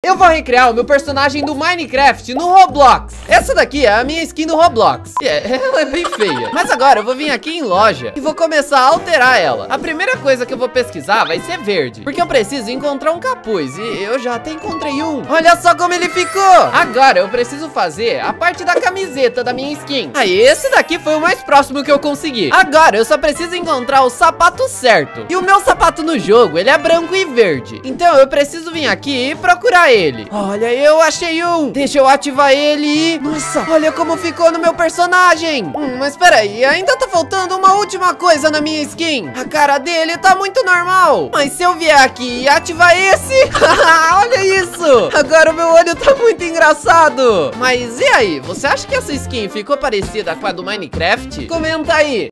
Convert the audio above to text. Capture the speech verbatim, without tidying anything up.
eu vou recriar o meu personagem do Minecraft no Roblox. Essa daqui é a minha skin do Roblox. E é, ela é bem feia. Mas agora eu vou vir aqui em loja e vou começar a alterar ela. A primeira coisa que eu vou pesquisar vai ser verde, porque eu preciso encontrar um capuz e eu já até encontrei um. Olha só como ele ficou. Agora eu preciso fazer a parte da camiseta da minha skin. Aí esse daqui foi o mais próximo que eu consegui. Agora eu só preciso encontrar o sapato certo. E o meu sapato no jogo, ele é branco e verde. Então eu preciso vir aqui e procurar ele. Olha, eu achei um. Deixa eu ativar ele e... Nossa, olha como ficou no meu personagem. Hum, mas peraí, ainda tá faltando uma última coisa na minha skin. A cara dele tá muito normal. Mas se eu vier aqui e ativar esse... Olha isso. Agora o meu olho tá muito engraçado. Mas e aí, você acha que essa skin ficou parecida com a do Minecraft? Comenta aí.